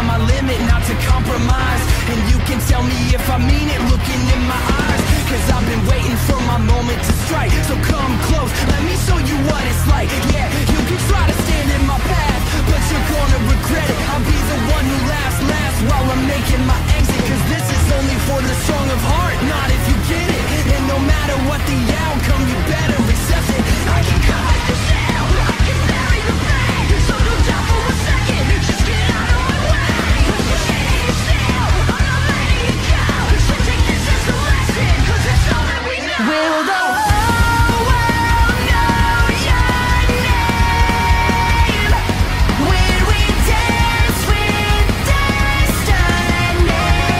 on my limit, not to compromise. And you can tell me if I mean it, looking in my eyes. Cause I've been waiting for my moment to strike. So come close, let me show you what it's like. Yeah, you can try to stand in my path, but you're gonna regret it. I'll be the one who laughs last while I'm making my exit. Cause this is only for the strong of heart, not if you get it. And no matter what the outcome, you better accept it. I can cover the shell, I can bury the pain. So don't doubt for a second, just get out of my way. You're standing still, I'm not letting you go. So take this as a lesson, cause it's all that we know. Will the whole world know your name? When we dance with destiny.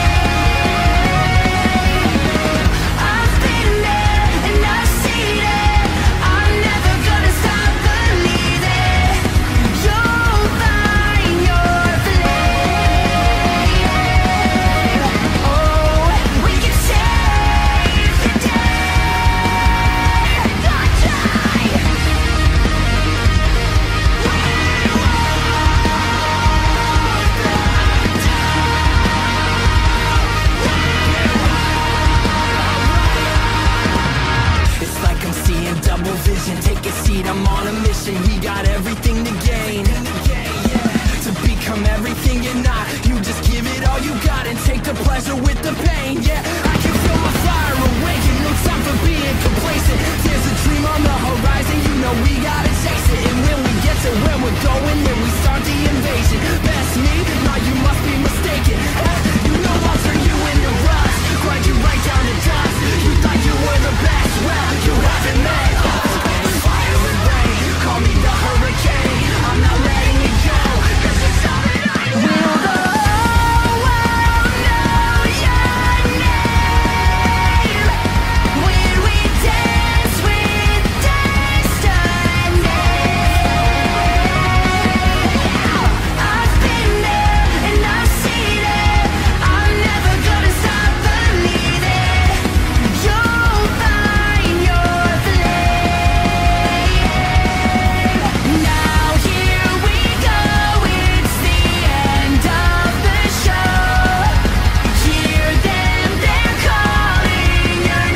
I've been there and I've seen it. I'm never gonna stop believing. You'll find your flame. Oh, we can save the day. Not die. It's like I'm seeing double vision. Take a seat, I'm on a mission. We got everything to gain. To become everything you're not. You just give it all you got and take the pleasure with the pain. Yeah, I can feel my fire awaken. No time for being complacent. There's a dream on the horizon. You know we gotta chase it. And when we get to where we're going, then we start the invasion. Best me? Nah, you must be mistaken. You know I'll turn you into rust, grind you right down to dust. You thought you were the best, well, you haven't met us. Fire and rain, call me the hurricane. I'm not letting it go, cause it's all that I know. Will the whole world know your name? When we dance with destiny. I've been there and I've seen it. I'm never gonna stop believing. You'll find your flame. Now here we go, it's the end of the show. Hear them, they're calling your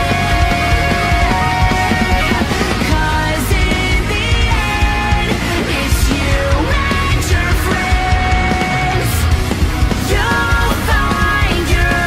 name. Cause in the end, it's you and your friends. You'll find your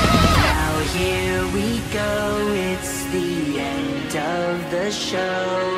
Now here we go, it's the end of the show.